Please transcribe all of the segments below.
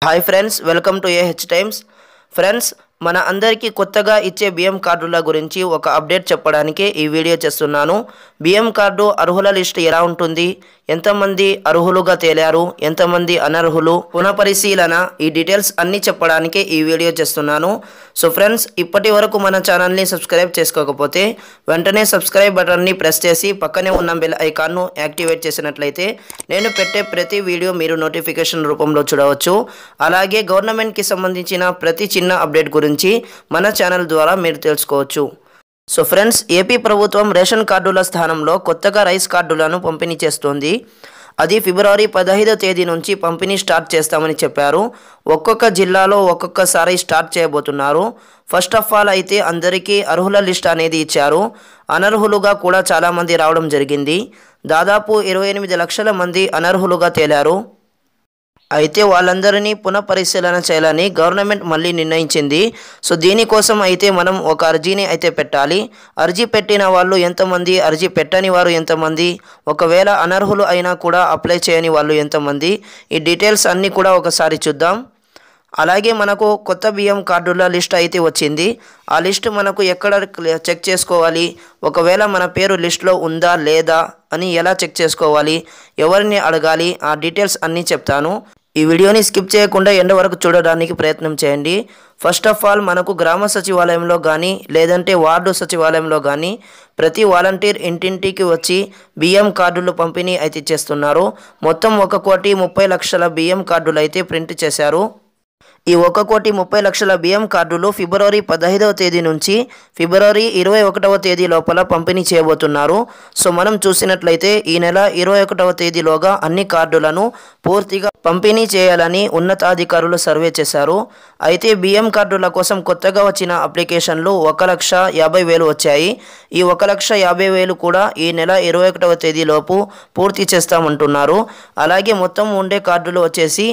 Hi friends, welcome to AH Times. Friends, మన అందరికీ కొత్తగా ఇచ్చే బియ్యం కార్డుల గురించి ఒక అప్డేట్ చెప్పడానికి ఈ వీడియో చేస్తున్నాను. బియ్యం కార్డు అర్హుల లిస్ట్ ఎలా ఉంటుంది, ఎంతమంది అర్హులుగా తేలారు, ఎంతమంది అనర్హులు, పునఃపరిశీలన, ఈ డీటెయిల్స్ అన్నీ చెప్పడానికి ఈ వీడియో చేస్తున్నాను. సో ఫ్రెండ్స్, ఇప్పటి వరకు మన ఛానల్ని సబ్స్క్రైబ్ చేసుకోకపోతే వెంటనే సబ్స్క్రైబ్ బటన్ని ప్రెస్ చేసి పక్కనే ఉన్న బెల్ ఐకాన్ను యాక్టివేట్ చేసినట్లయితే నేను పెట్టే ప్రతి వీడియో మీరు నోటిఫికేషన్ రూపంలో చూడవచ్చు. అలాగే గవర్నమెంట్కి సంబంధించిన ప్రతి చిన్న అప్డేట్ గురించి మన ఛానల్ ద్వారా మీరు తెలుసుకోవచ్చు. సో ఫ్రెండ్స్, ఏపీ ప్రభుత్వం రేషన్ కార్డుల స్థానంలో కొత్తగా రైస్ కార్డులను పంపిణీ చేస్తోంది. అది ఫిబ్రవరి 15వ తేదీ నుంచి పంపిణీ స్టార్ట్ చేస్తామని చెప్పారు. ఒక్కొక్క జిల్లాలో ఒక్కొక్కసారి స్టార్ట్ చేయబోతున్నారు. ఫస్ట్ ఆఫ్ ఆల్ అయితే అందరికీ అర్హుల లిస్ట్ అనేది ఇచ్చారు. అనర్హులుగా కూడా చాలామంది రావడం జరిగింది. దాదాపు 28 లక్షల మంది అనర్హులుగా తేలారు. అయితే వాళ్ళందరినీ పునఃపరిశీలన చేయాలని గవర్నమెంట్ మళ్ళీ నిర్ణయించింది. సో దీనికోసం అయితే మనం ఒక అర్జీని అయితే పెట్టాలి. అర్జీ పెట్టిన వాళ్ళు ఎంతమంది, అర్జీ పెట్టని వారు ఎంతమంది, ఒకవేళ అనర్హులు అయినా కూడా అప్లై చేయని వాళ్ళు ఎంతమంది, ఈ డీటెయిల్స్ అన్నీ కూడా ఒకసారి చూద్దాం. అలాగే మనకు కొత్త బియ్యం కార్డుల లిస్ట్ అయితే వచ్చింది. ఆ లిస్ట్ మనకు ఎక్కడ చెక్ చేసుకోవాలి, ఒకవేళ మన పేరు లిస్ట్లో ఉందా లేదా అని ఎలా చెక్ చేసుకోవాలి, ఎవరిని అడగాలి, ఆ డీటెయిల్స్ అన్నీ చెప్తాను. ఈ వీడియోని స్కిప్ చేయకుండా ఎండ్ వరకు చూడడానికి ప్రయత్నం చేయండి. ఫస్ట్ ఆఫ్ ఆల్ మనకు గ్రామ సచివాలయంలో కానీ లేదంటే వార్డు సచివాలయంలో కానీ ప్రతి వాలంటీర్ ఇంటింటికి వచ్చి బియ్యం కార్డులు పంపిణీ అయితే చేస్తున్నారు. మొత్తం 1,30,00,000 బియ్యం కార్డులు అయితే ప్రింట్ చేశారు. ఈ 1,30,00,000 బియ్యం కార్డులు ఫిబ్రవరి 15వ తేదీ నుంచి ఫిబ్రవరి 21వ తేదీ లోపల పంపిణీ చేయబోతున్నారు. సో మనం చూసినట్లయితే ఈ నెల 21వ తేదీలోగా అన్ని కార్డులను పూర్తిగా పంపిణీ చేయాలని ఉన్నతాధికారులు సర్వే చేశారు. అయితే బియ్యం కార్డుల కోసం కొత్తగా వచ్చిన అప్లికేషన్లు 1,50,000 వచ్చాయి. ఈ 1,50,000 కూడా ఈ నెల 21వ తేదీలోపు పూర్తి చేస్తామంటున్నారు. అలాగే మొత్తం ఉండే కార్డులు వచ్చేసి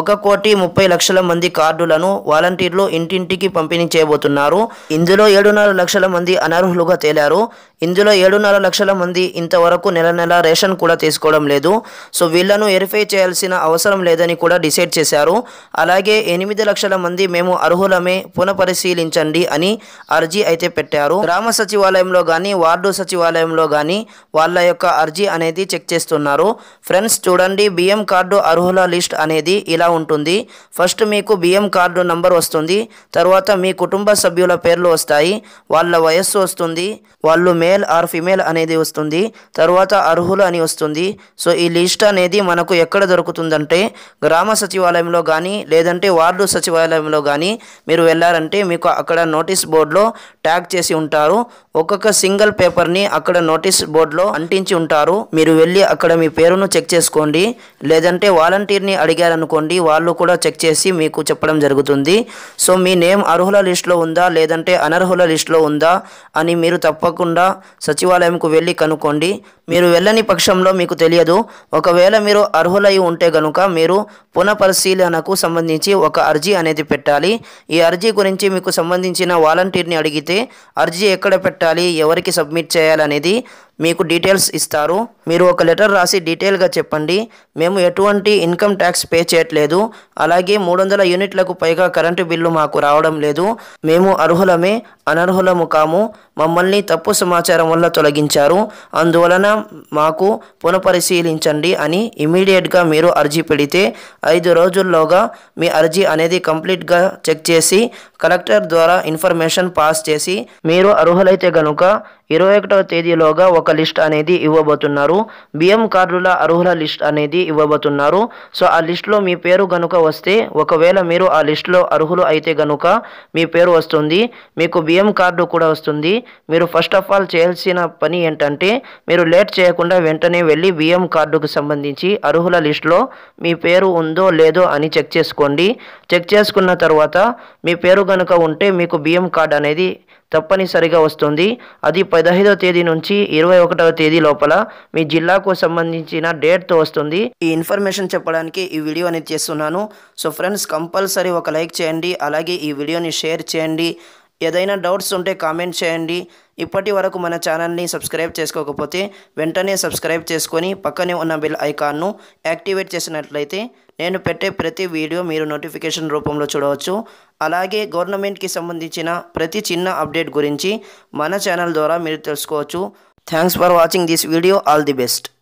1,30,00,000 మంది కార్డులను వాలంటీర్లు ఇంటింటికి పంపిణీ చేయబోతున్నారు. ఇందులో 7.5 లక్షల మంది అనర్హులుగా తేలారు. ఇందులో 7.5 లక్షల మంది ఇంతవరకు నెల రేషన్ కూడా తీసుకోవడం లేదు. సో వీళ్లను వెరిఫై చేయాల్సిన అవసరం లేదని కూడా డిసైడ్ చేశారు. అలాగే 8 లక్షల మంది మేము అర్హులమే, పునఃపరిశీలించండి అని అర్జీ అయితే పెట్టారు. గ్రామ సచివాలయంలో కానీ వార్డు సచివాలయంలో కానీ వాళ్ళ యొక్క అర్జీ అనేది చెక్ చేస్తున్నారు. ఫ్రెండ్స్ చూడండి, బియ్యం కార్డు అర్హుల లిస్ట్ అనేది ఇలా ఉంటుంది. ఫస్ట్ మీకు బియ్యం కార్డు నంబర్ వస్తుంది. తర్వాత మీ కుటుంబ సభ్యుల పేర్లు వస్తాయి, వాళ్ళ వయస్సు వస్తుంది, వాళ్ళు మేల్ ఆర్ ఫిమేల్ అనేది వస్తుంది, తర్వాత అర్హులు అని వస్తుంది. సో ఈ లిస్ట్ అనేది మనకు ఎక్కడ దొరుకుతుందంటే గ్రామ సచివాలయంలో కానీ లేదంటే వార్డు సచివాలయంలో కానీ మీరు వెళ్ళారంటే మీకు అక్కడ నోటీస్ బోర్డులో ట్యాగ్ చేసి ఉంటారు. ఒక్కొక్క సింగిల్ పేపర్ని అక్కడ నోటీస్ బోర్డులో అంటించి ఉంటారు. మీరు వెళ్ళి అక్కడ మీ పేరును చెక్ చేసుకోండి. లేదంటే వాలంటీర్ని అడిగారనుకోండి, వాళ్ళు కూడా చెక్ చేసి మీకు చెప్పడం జరుగుతుంది. సో మీ నేమ్ అర్హుల లిస్టులో ఉందా లేదంటే అనర్హుల లిస్టులో ఉందా అని మీరు తప్పకుండా సచివాలయంకు వెళ్ళి కనుక్కోండి. మీరు వెళ్ళని పక్షంలో మీకు తెలియదు. ఒకవేళ మీరు అర్హులై ఉంటే గనుక మీరు పునఃపరిశీలనకు సంబంధించి ఒక అర్జీ అనేది పెట్టాలి. ఈ అర్జీ గురించి మీకు సంబంధించిన వాలంటీర్ని అడిగితే అర్జీ ఎక్కడ పెట్టాలి, ఎవరికి సబ్మిట్ చేయాలనేది మీకు డీటెయిల్స్ ఇస్తారు. మీరు ఒక లెటర్ రాసి డీటెయిల్గా చెప్పండి, మేము ఎటువంటి ఇన్కమ్ ట్యాక్స్ పే చేయట్లేదు, అలాగే 300 యూనిట్లకు పైగా కరెంటు బిల్లు మాకు రావడం లేదు, మేము అర్హులమే, అనర్హులము కాము, మమ్మల్ని తప్పు సమాచారం వల్ల తొలగించారు, అందువలన మాకు పునఃపరిశీలించండి అని ఇమీడియట్గా మీరు అర్జీ పెడితే 5 రోజుల్లోగా మీ అర్జీ అనేది కంప్లీట్గా చెక్ చేసి కలెక్టర్ ద్వారా ఇన్ఫర్మేషన్ పాస్ చేసి మీరు అర్హులైతే గనుక 21వ తేదీలోగా ఒక లిస్ట్ అనేది ఇవ్వబోతున్నారు. బియ్యం కార్డుల అర్హుల లిస్ట్ అనేది ఇవ్వబోతున్నారు. సో ఆ లిస్టులో మీ పేరు గనుక వస్తే, ఒకవేళ మీరు ఆ లిస్టులో అర్హులు అయితే గనుక మీ పేరు వస్తుంది, మీకు బియ్యం కార్డు కూడా వస్తుంది. మీరు ఫస్ట్ ఆఫ్ ఆల్ చేయాల్సిన పని ఏంటంటే మీరు లేట్ చేయకుండా వెంటనే వెళ్ళి బియ్యం కార్డుకు సంబంధించి అర్హుల లిస్టులో మీ పేరు ఉందో లేదో అని చెక్ చేసుకోండి. చెక్ చేసుకున్న తర్వాత మీ పేరు గనుక ఉంటే మీకు బియ్యం కార్డు అనేది తప్పనిసరిగా వస్తుంది. అది 15వ తేదీ నుంచి 21వ తేదీ లోపల మీ జిల్లాకు సంబంధించిన డేట్తో వస్తుంది. ఈ ఇన్ఫర్మేషన్ చెప్పడానికి ఈ వీడియో అనేది చేస్తున్నాను. సో ఫ్రెండ్స్, కంపల్సరీ ఒక లైక్ చేయండి, అలాగే ఈ వీడియోని షేర్ చేయండి. ఏదైనా డౌట్స్ ఉంటే కామెంట్ చేయండి. ఇప్పటి వరకు మన ఛానల్ని సబ్స్క్రైబ్ చేసుకోకపోతే వెంటనే సబ్స్క్రైబ్ చేసుకొని పక్కనే ఉన్న బెల్ ఐకాన్ను యాక్టివేట్ చేసినట్లయితే నేను పెట్టే ప్రతి వీడియో మీరు నోటిఫికేషన్ రూపంలో చూడవచ్చు. అలాగే గవర్నమెంట్కి సంబంధించిన ప్రతి చిన్న అప్డేట్ గురించి మన ఛానల్ ద్వారా మీరు తెలుసుకోవచ్చు. Thanks for watching this video. All the best.